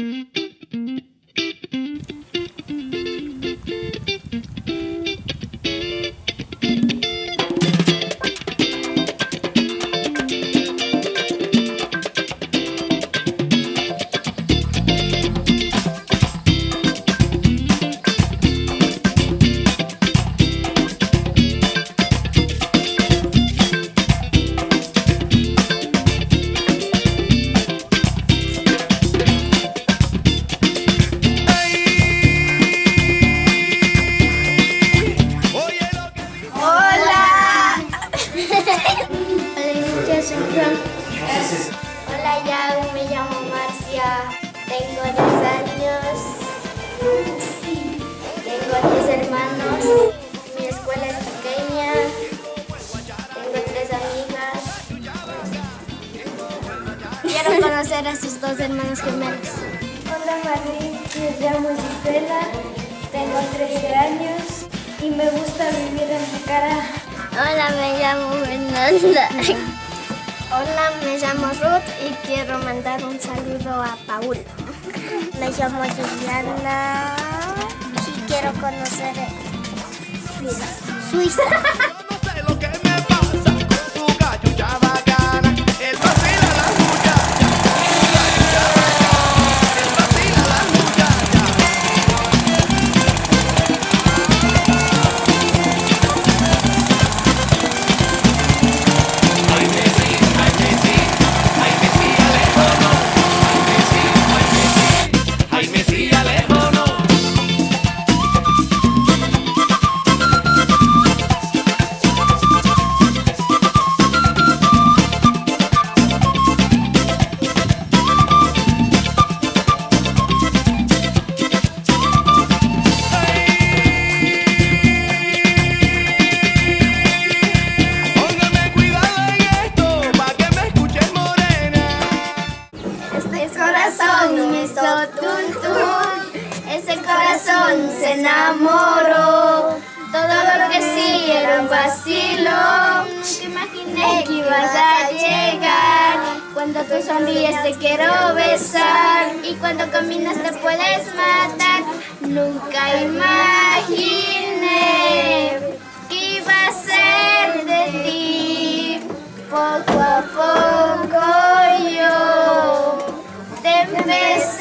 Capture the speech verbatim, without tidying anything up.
Hola, ya me llamo Marcia, tengo diez años, tengo diez hermanos, mi escuela es pequeña, tengo tres amigas. Quiero conocer a sus dos hermanos gemelos. Hola Marín, me llamo Gisela, tengo trece años y me gusta vivir en Pucara. Hola, me llamo Fernanda. Hola, me llamo Ruth y quiero mandar un saludo a Paul. Me llamo Juliana y quiero conocer Suiza. Suiza. Me hizo tum tum, ese corazón se enamoró. Todo lo que sí era un vacilo. Nunca imaginé que ibas a llegar. Cuando tú sonríes te quiero besar y cuando caminas te puedes matar. Nunca imaginé que iba a ser de ti. Poco a poco yo te empecé